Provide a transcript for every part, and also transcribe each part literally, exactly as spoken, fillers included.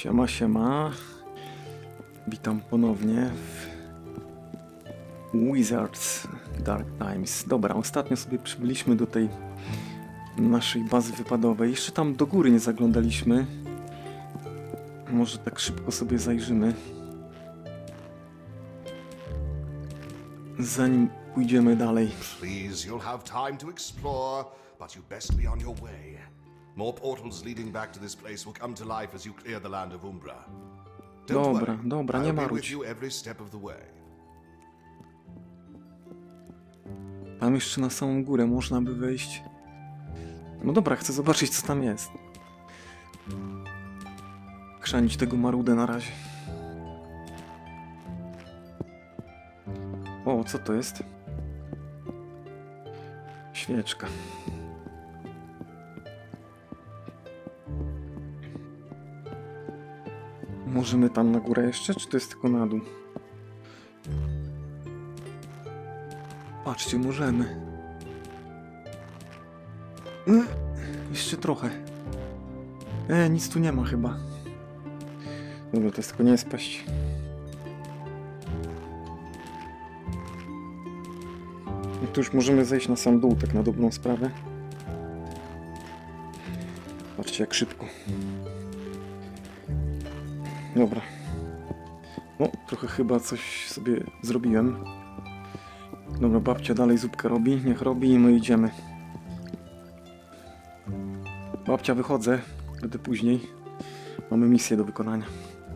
Siema, siema. Witam ponownie w Wizards Dark Times. Dobra, ostatnio sobie przybyliśmy do tej naszej bazy wypadowej. Jeszcze tam do góry nie zaglądaliśmy. Może tak szybko sobie zajrzymy. Zanim pójdziemy dalej. Please, you'll have time to explore, but you best be on your way. More portals leading back to this place will come to life as you clear the land of Umbra. Don't Dobra, worry, dobra, nie I'll be with marudź. you every step of the way. Tam jeszcze na samą górę można by wejść. No dobra, chcę zobaczyć, co tam jest. Chrzanić tego marudę na razie. O, co to jest? Świeczka. Możemy tam na górę jeszcze, czy to jest tylko na dół? Patrzcie, możemy. E, jeszcze trochę. E, nic tu nie ma chyba. Dobra, to jest tylko nie spaść. No tu już możemy zejść na sam dół, tak na dobrą sprawę. Patrzcie, jak szybko. Dobra. No, trochę chyba coś sobie zrobiłem. Dobra, babcia dalej zupkę robi. Niech robi i my idziemy. Babcia, wychodzę. Będę później. Mamy misję do wykonania.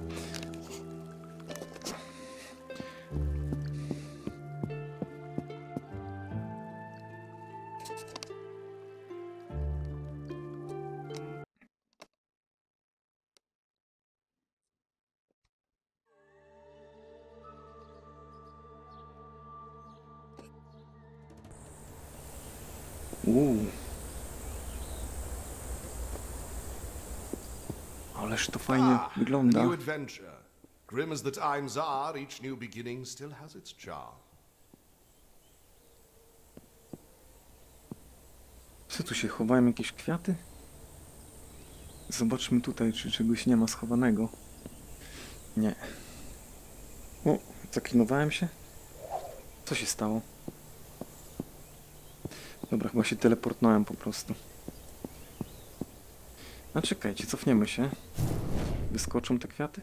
Uuu. Ależ to fajnie Ah, a wygląda. new adventure. Grim as the times are, each new beginning still has its charm. Co tu się chowają? Jakieś kwiaty? Zobaczmy tutaj, czy czegoś nie ma schowanego. Nie. O, zaklinowałem się? Co się stało? Dobra, chyba się teleportnąłem po prostu. A czekajcie, cofniemy się. Wyskoczą te kwiaty?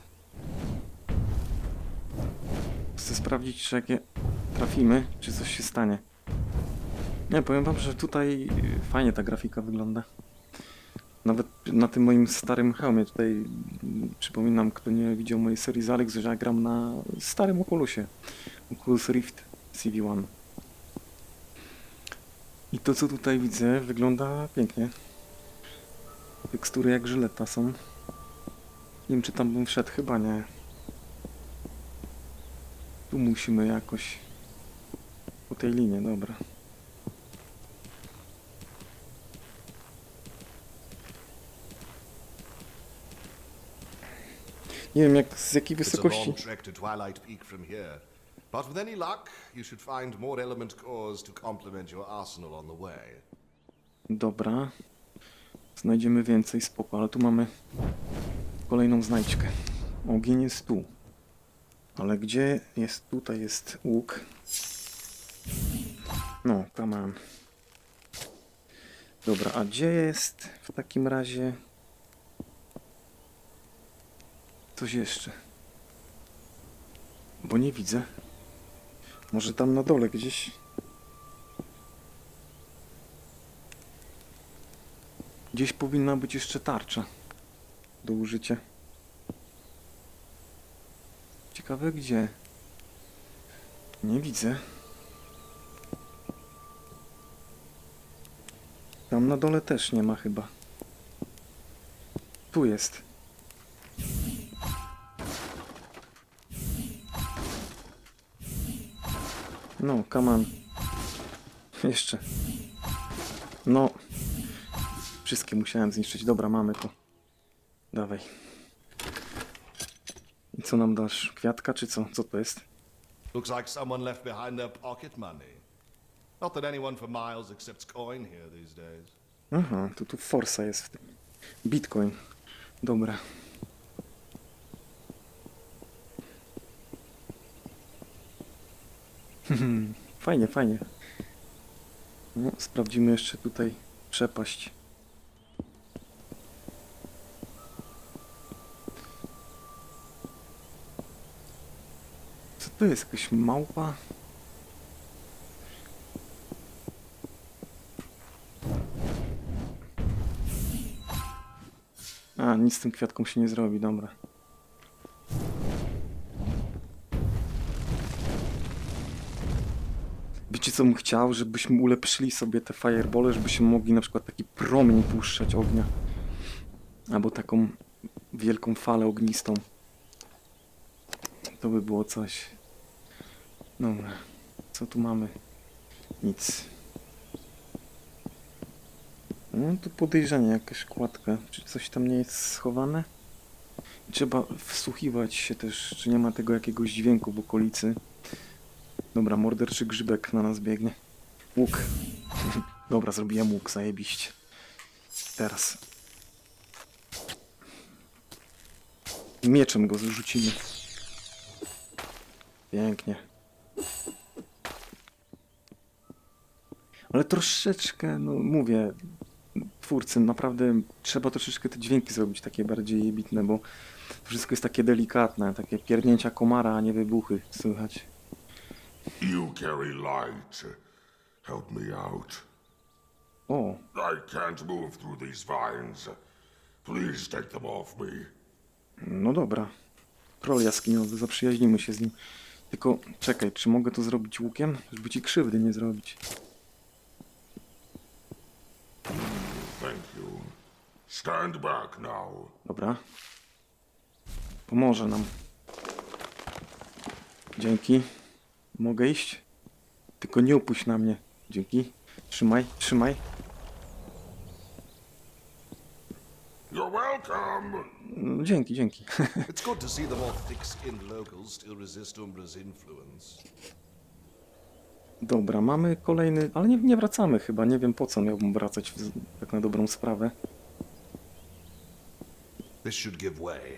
Chcę sprawdzić, czy jak je trafimy, czy coś się stanie. Nie, powiem wam, że tutaj fajnie ta grafika wygląda. Nawet na tym moim starym hełmie tutaj, przypominam, kto nie widział mojej serii z Alex, że ja gram na starym Oculusie. Oculus Rift C V jeden. I to, co tutaj widzę, wygląda pięknie. Tekstury jak żyleta są. Nie wiem, czy tam bym wszedł, chyba nie. Tu musimy jakoś po tej linii, dobra. Nie wiem, jak, z jakiej It's a wysokości. long trek to Twilight Peak from here. But with any luck, you should find more element cores to complement your arsenal on the way. Dobra. Znajdziemy więcej, spoko, ale tu mamy kolejną znajdźkę. Ogień jest tu. Ale gdzie jest? Tutaj jest łuk. No, come on. Dobra, a gdzie jest w takim razie coś jeszcze? Bo nie widzę. Może tam na dole gdzieś. Gdzieś powinna być jeszcze tarcza do użycia. Ciekawe gdzie. Nie widzę. Tam na dole też nie ma chyba. Tu jest. No, come on. Jeszcze. No. Wszystkie musiałem zniszczyć. Dobra, mamy to. Dawaj. I co nam dasz? Kwiatka czy co? Co to jest? Looks like someone left behind their pocket money. Not that anyone for miles accepts coin here these days. Aha, to tu forsa jest w tym. Bitcoin. Dobra. Fajnie, fajnie. No, sprawdzimy jeszcze tutaj przepaść. Co to jest? Jakaś małpa? A, nic z tym kwiatką się nie zrobi, dobra. Wiecie co bym chciał? Żebyśmy ulepszyli sobie te firebole, żebyśmy mogli na przykład taki promień puszczać ognia. Albo taką wielką falę ognistą. To by było coś. Dobra. Co tu mamy? Nic. No tu podejrzenie, jakaś kładka. Czy coś tam nie jest schowane? Trzeba wsłuchiwać się też, czy nie ma tego jakiegoś dźwięku w okolicy. Dobra, morderczy grzybek na nas biegnie. Łuk. Dobra, zrobiłem łuk, zajebiście. Teraz. Mieczem go zrzucimy. Pięknie. Ale troszeczkę, no mówię, twórcy, naprawdę trzeba troszeczkę te dźwięki zrobić takie bardziej jebitne, bo to wszystko jest takie delikatne, takie pierdnięcia komara, a nie wybuchy słychać. You carry light. Help me out. O, I can't move through these vines. Please take them off me. no dobra. Troll jaskiniowy, zaprzyjaźnimy się z nim. Tylko czekaj, czy mogę to zrobić łukiem? Żeby ci krzywdy nie zrobić. Thank you. Stand back now. Dobra. Pomoże nam. Dzięki. Mogę iść? Tylko nie upuść na mnie. Dzięki. Trzymaj, trzymaj. You're welcome. No, dzięki, dzięki. It's good to see the more thick-skinned locals still resist Umbra's influence. Dobra, mamy kolejny... Ale nie, nie wracamy chyba. Nie wiem po co miałbym wracać w, tak na dobrą sprawę. This should give way.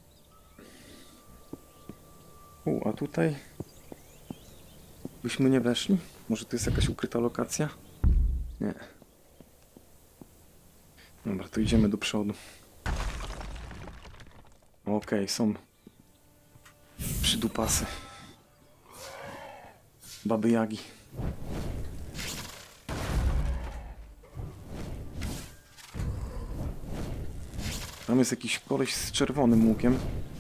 U, a tutaj... Byśmy nie weszli? Może to jest jakaś ukryta lokacja? Nie. Dobra, to idziemy do przodu. Okej, okay, są przydupasy. Baby Jagi. Tam jest jakiś koleś z czerwonym łukiem.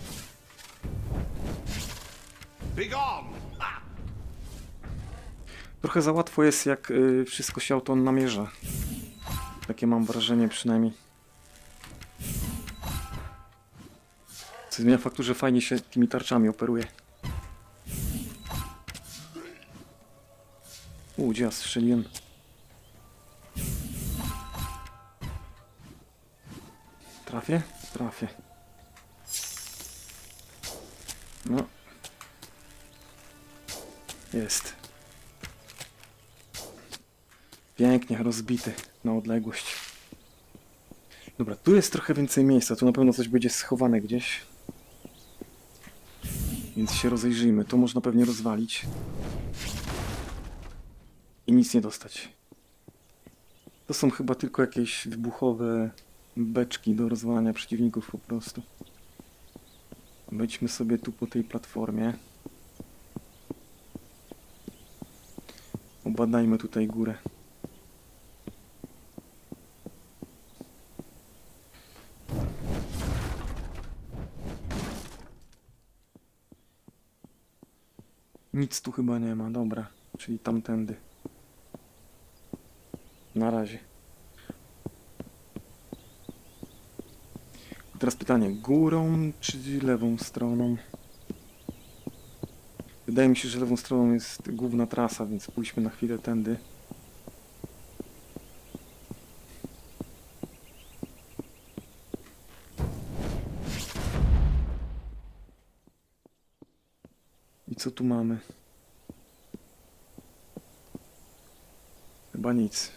Begone! Ah! Trochę za łatwo jest, jak y, wszystko się auto namierza. Takie mam wrażenie przynajmniej. Co zmienia faktu, że fajnie się tymi tarczami operuje. U, gdzie ja strzeliłem? Trafię? Trafię. No. Jest. Pięknie, rozbity na odległość. Dobra, tu jest trochę więcej miejsca. Tu na pewno coś będzie schowane gdzieś. Więc się rozejrzyjmy. To można pewnie rozwalić. I nic nie dostać. To są chyba tylko jakieś wybuchowe beczki do rozwalania przeciwników po prostu. Wejdźmy sobie tu po tej platformie. Obadajmy tutaj górę. Nic tu chyba nie ma, dobra. Czyli tamtędy. Na razie. Teraz pytanie, górą czy lewą stroną? Wydaje mi się, że lewą stroną jest główna trasa, więc pójdźmy na chwilę tędy. I co tu mamy? Chyba nic.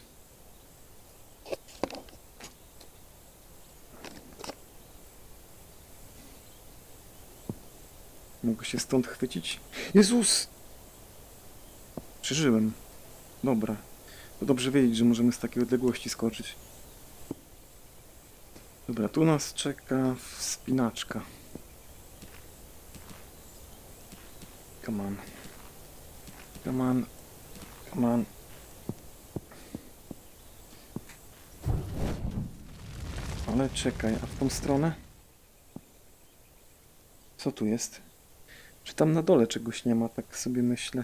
Mogę się stąd chwycić? Jezus! Przeżyłem. Dobra. To dobrze wiedzieć, że możemy z takiej odległości skoczyć. Dobra, tu nas czeka wspinaczka. Come on. Come on. Come on. Ale czekaj, a w tą stronę? Co tu jest? Czy tam na dole czegoś nie ma, tak sobie myślę.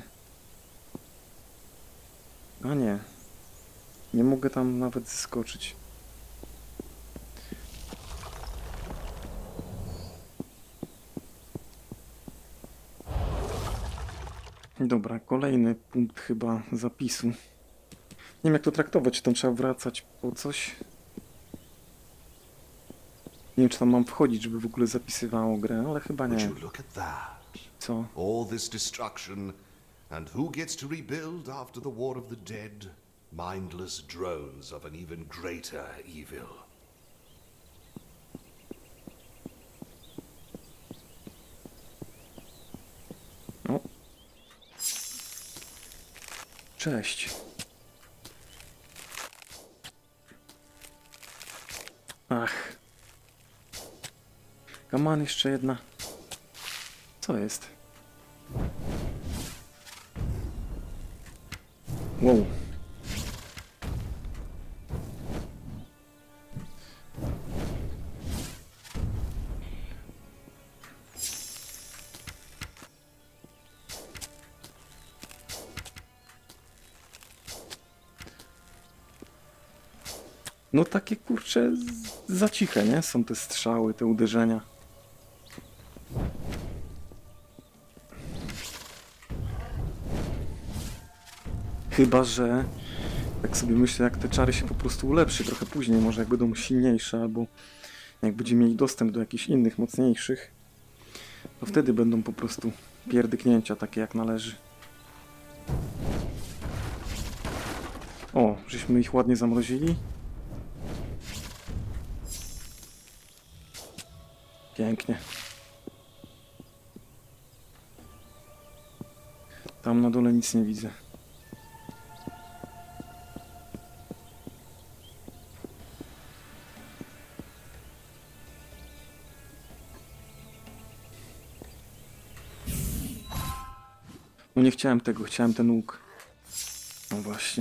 A nie. Nie mogę tam nawet zeskoczyć. Dobra, kolejny punkt chyba zapisu. Nie wiem jak to traktować, czy tam trzeba wracać po coś. Nie wiem czy tam mam wchodzić, żeby w ogóle zapisywało grę, ale chyba Would nie. you look at that? Co? All this destruction, and who gets to rebuild after the War of the Dead? Mindless drones of an even greater evil. No. Cześć. Ach. Come on, jeszcze jedna. Co jest? Wow. No takie kurcze z- za ciche, nie? Są te strzały, te uderzenia. Chyba, że tak sobie myślę, jak te czary się po prostu ulepszy trochę później, może jak będą silniejsze, albo jak będziemy mieli dostęp do jakichś innych, mocniejszych, to wtedy będą po prostu pierdyknięcia takie jak należy. O, żeśmy ich ładnie zamrozili. Pięknie. Tam na dole nic nie widzę. No nie chciałem tego, chciałem ten łuk. No właśnie.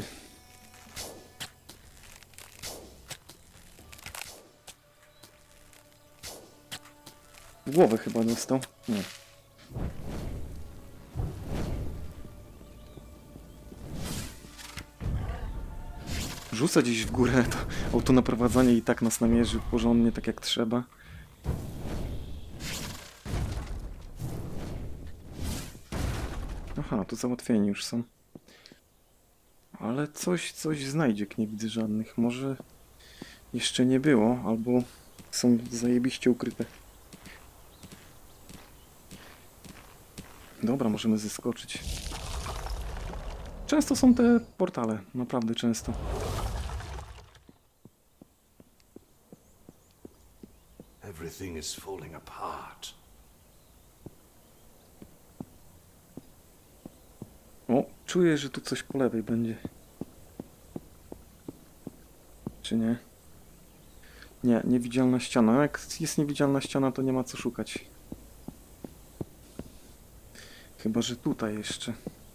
W głowę chyba dostał. Nie. Rzucę gdzieś w górę, to autonaprowadzanie i tak nas namierzy porządnie, tak jak trzeba. Aha, tu załatwieni już są. Ale coś, coś znajdziek nie widzę żadnych. Może jeszcze nie było, albo są zajebiście ukryte. Dobra, możemy zeskoczyć. Często są te portale, naprawdę często. Everything is falling apart. O, czuję, że tu coś po lewej będzie. Czy nie? Nie, niewidzialna ściana. Jak jest niewidzialna ściana, to nie ma co szukać. Chyba, że tutaj jeszcze.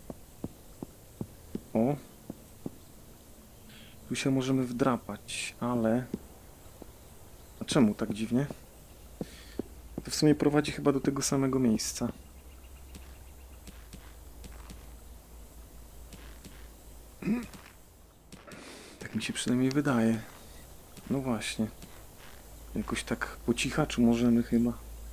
O. Tu się możemy wdrapać, ale... A czemu tak dziwnie? To w sumie prowadzi chyba do tego samego miejsca. Tak mi się przynajmniej wydaje. No właśnie. Jakoś tak po cichaczu możemy chyba.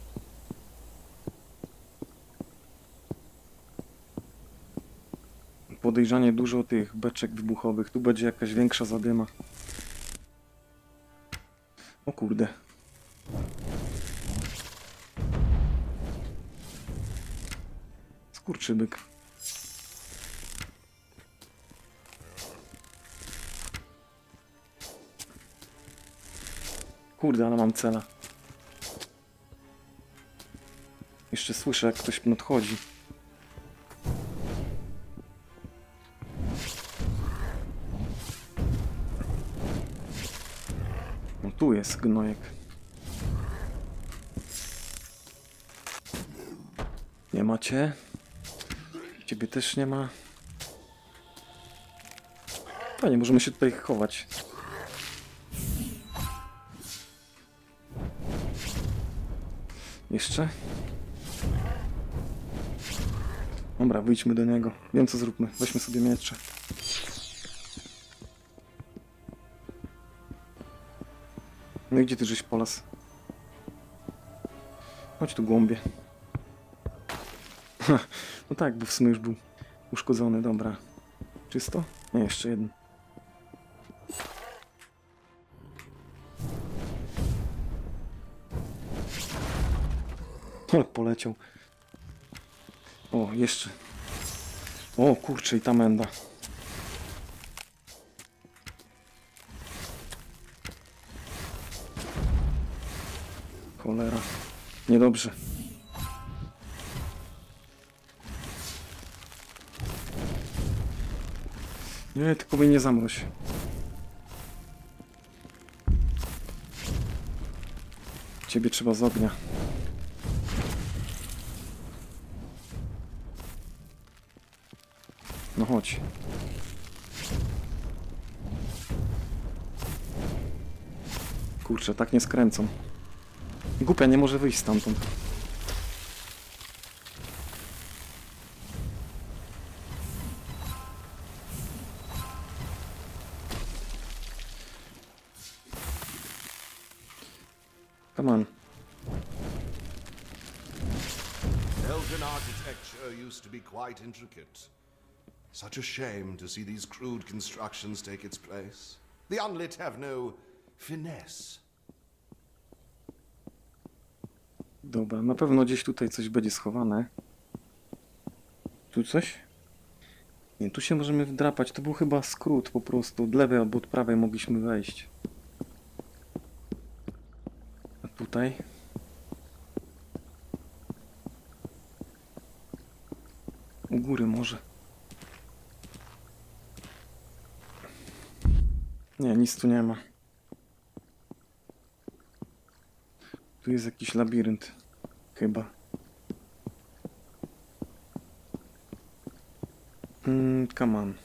Podejrzanie dużo tych beczek wybuchowych. Tu będzie jakaś większa zadyma. O kurde. Skurczybyk. Kurde, ale mam cela. Jeszcze słyszę, jak ktoś nadchodzi. tu jest gnojek. Nie macie? Ciebie też nie ma. Fajnie, możemy się tutaj chować. Jeszcze? Dobra, wyjdźmy do niego. Wiem co zróbmy. Weźmy sobie miecze. No i gdzie ty żeś polas? Chodź tu, głąbie. No tak, bo w sumie już był uszkodzony. Dobra. Czysto? Nie, jeszcze jeden. Ale poleciał. O, jeszcze. O, kurczę, i ta menda. Cholera. Niedobrze. Nie, tylko mnie nie zamroź. Ciebie trzeba z ognia. No chodź. Kurczę, tak nie skręcą. Głupia nie może wyjść stamtąd. Come on. Elven architecture used to be quite intricate. Such a shame to see these crude constructions take its place. The unlit have no finesse. Dobra, na pewno gdzieś tutaj coś będzie schowane. Tu coś? Nie, tu się możemy wdrapać. To był chyba skrót po prostu. Od lewej albo od prawej mogliśmy wejść. A tutaj? U góry może. Nie, nic tu nie ma. Tu jest jakiś labirynt. Chyba. Mm, come on.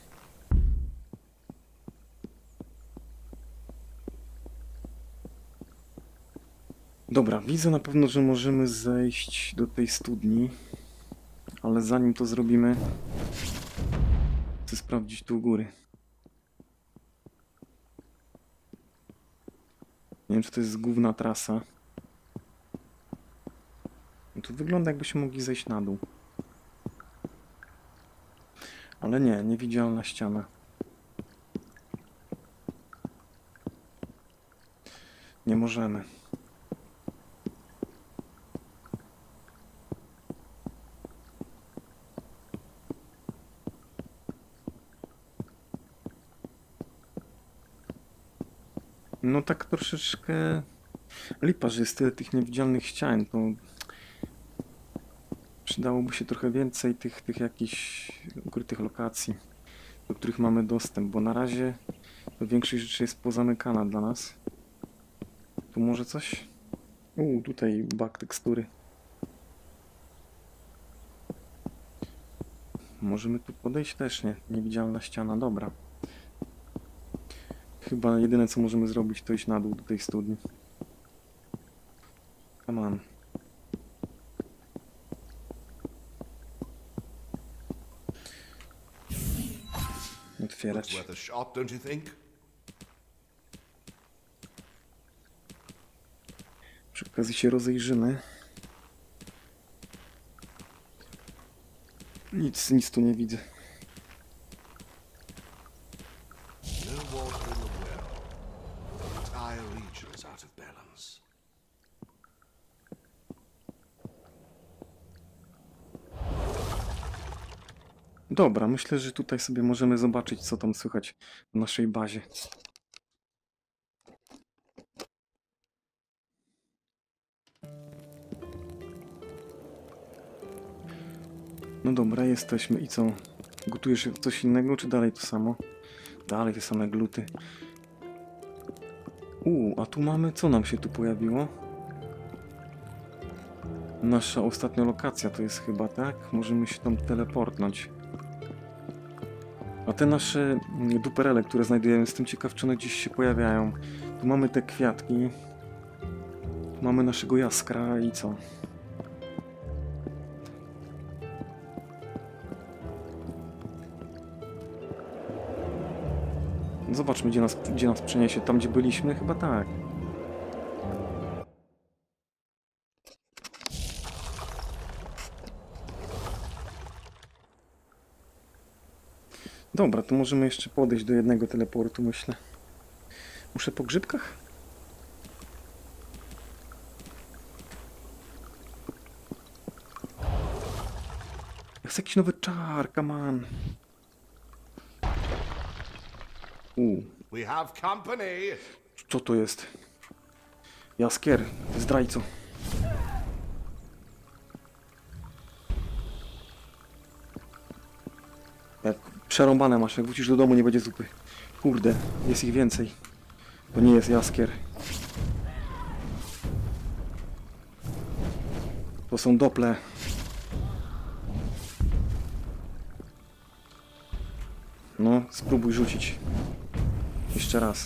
Dobra, widzę na pewno, że możemy zejść do tej studni. Ale zanim to zrobimy, chcę sprawdzić tu u góry. Nie wiem, czy to jest główna trasa. No to wygląda, jakbyśmy mogli zejść na dół. Ale nie, niewidzialna ściana. Nie możemy. No tak troszeczkę lipa, że jest tyle tych niewidzialnych ścian, to przydałoby się trochę więcej tych, tych jakichś ukrytych lokacji, do których mamy dostęp, bo na razie to większość rzeczy jest pozamykana dla nas. Tu może coś? Uuu, tutaj bug tekstury. Możemy tu podejść też, nie? Niewidzialna ściana, dobra. Chyba jedyne co możemy zrobić to iść na dół do tej studni. Come on. Otwierać. Worth a shot, don't you think? Przy okazji się rozejrzymy. Nic, nic tu nie widzę. No water in the well. The entire region is out of balance. Dobra, myślę, że tutaj sobie możemy zobaczyć, co tam słychać w naszej bazie. No dobra, jesteśmy. I co? Gotujesz coś innego, czy dalej to samo? Dalej te same gluty. U, a tu mamy, co nam się tu pojawiło? Nasza ostatnia lokacja to jest chyba, tak? Możemy się tam teleportnąć. A te nasze duperele, które znajdujemy, jestem ciekaw, czy one gdzieś się pojawiają. Tu mamy te kwiatki. Tu mamy naszego jaskra i co? Zobaczmy, gdzie nas, gdzie nas przeniesie. Tam, gdzie byliśmy? Chyba tak. Dobra, to możemy jeszcze podejść do jednego teleportu, myślę. Muszę po grzybkach? Jest jakiś nowy czar, come on. U, We have company. co to jest? Jaskier, zdrajco. Jak przerąbane masz, jak wrócisz do domu, nie będzie zupy. Kurde, jest ich więcej. To nie jest jaskier. To są dople. No, spróbuj rzucić. Jeszcze raz.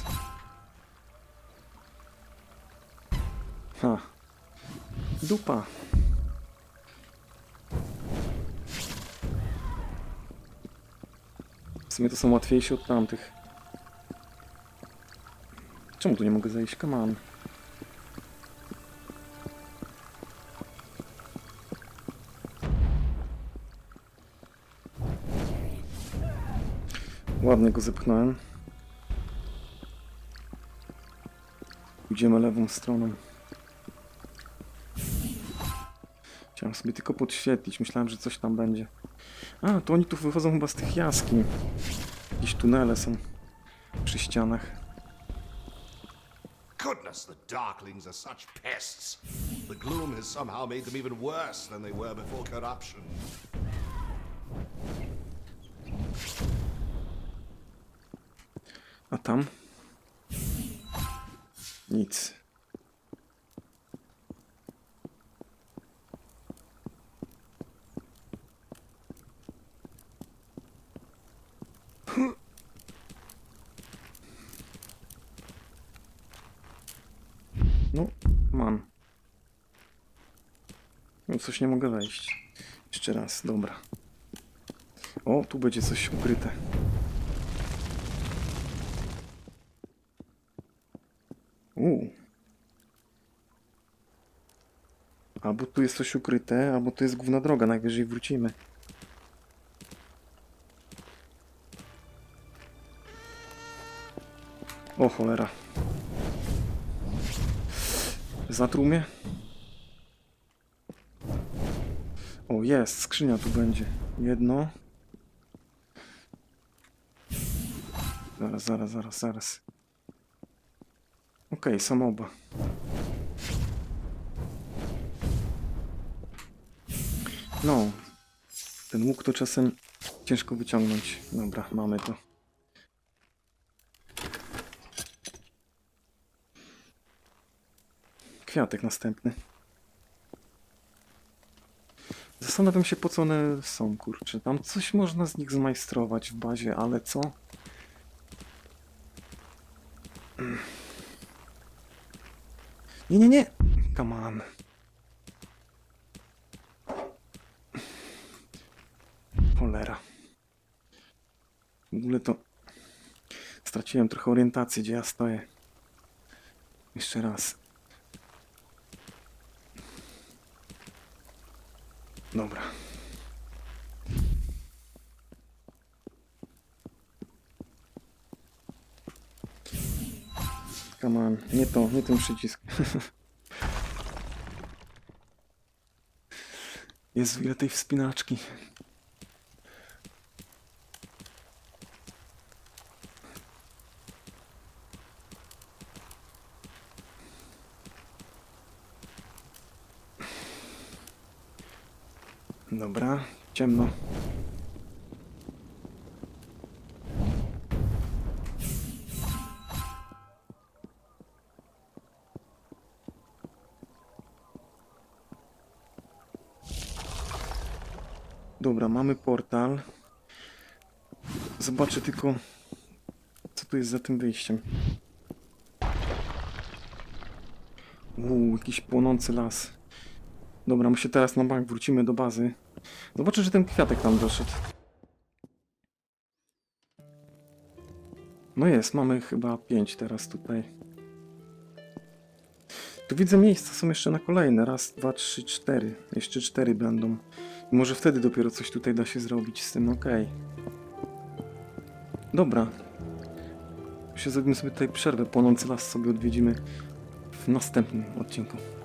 Ha. Dupa. W sumie to są łatwiejsze od tamtych. Czemu tu nie mogę zejść? Come on. Ładnie go zepchnąłem. Idziemy lewą stroną. Chciałem sobie tylko podświetlić. Myślałem, że coś tam będzie. A, to oni tu wychodzą chyba z tych jaskiń. Jakieś tunele są przy ścianach. Goodness, the Darklings are such pests. The gloom has somehow made them even worse than they were before corruption. A tam? Nic. No, mam. No, coś nie mogę wejść. Jeszcze raz, dobra. O, tu będzie coś ukryte. Uuu. Albo tu jest coś ukryte, albo tu jest główna droga, najwyżej wrócimy. O cholera. Zatruł mnie? O, jest, skrzynia tu będzie. Jedno. Zaraz, zaraz, zaraz, zaraz. Okej, okay, są oba. No. Ten łuk to czasem ciężko wyciągnąć. Dobra, mamy to. Kwiatek następny. Zastanawiam się, po co one są, kurczę. Tam coś można z nich zmajstrować w bazie, ale co? Nie, nie, nie! Come on. Cholera. W ogóle to... Straciłem trochę orientację, gdzie ja stoję. Jeszcze raz. Dobra. Come on, nie to, nie ten przycisk. Jezu, ile tej wspinaczki. Dobra, ciemno. Dobra, mamy portal. Zobaczę tylko, co tu jest za tym wyjściem. Uuu, jakiś płonący las. Dobra, my się teraz na bank wrócimy do bazy. Zobaczę, że ten kwiatek tam doszedł. No jest, mamy chyba pięć teraz tutaj. Tu widzę miejsca są jeszcze na kolejne. Raz, dwa, trzy, cztery. Jeszcze cztery będą. I może wtedy dopiero coś tutaj da się zrobić z tym, okej. Dobra. Jeszcze zrobimy sobie tutaj przerwę. Płonący las sobie odwiedzimy w następnym odcinku.